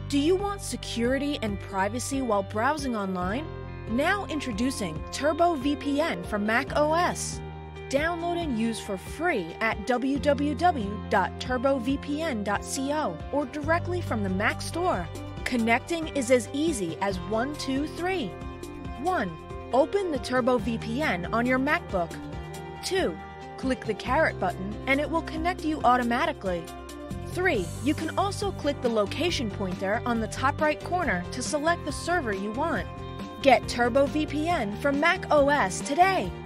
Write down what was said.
Do you want security and privacy while browsing online? Now introducing Turbo VPN for macOS. Download and use for free at www.turbovpn.co or directly from the Mac Store. Connecting is as easy as 1, 2, 3. 1. Open the Turbo VPN on your MacBook. 2. Click the caret button and it will connect you automatically. 3. You can also click the location pointer on the top right corner to select the server you want. Get Turbo VPN from macOS today.